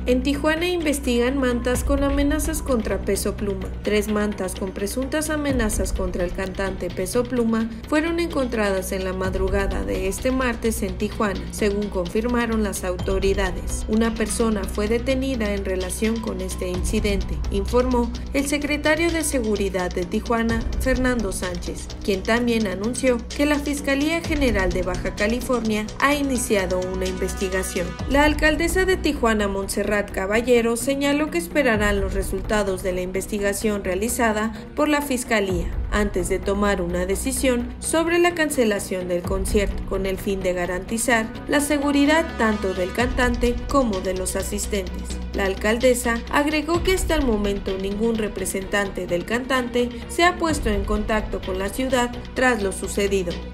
En Tijuana investigan mantas con amenazas contra Peso Pluma. 3 mantas con presuntas amenazas contra el cantante Peso Pluma fueron encontradas en la madrugada de este martes en Tijuana, según confirmaron las autoridades. Una persona fue detenida en relación con este incidente, informó el secretario de Seguridad de Tijuana, Fernando Sánchez, quien también anunció que la Fiscalía General de Baja California ha iniciado una investigación. La alcaldesa de Tijuana, Montserrat Caballero, señaló que esperarán los resultados de la investigación realizada por la Fiscalía antes de tomar una decisión sobre la cancelación del concierto, con el fin de garantizar la seguridad tanto del cantante como de los asistentes. La alcaldesa agregó que hasta el momento ningún representante del cantante se ha puesto en contacto con la ciudad tras lo sucedido.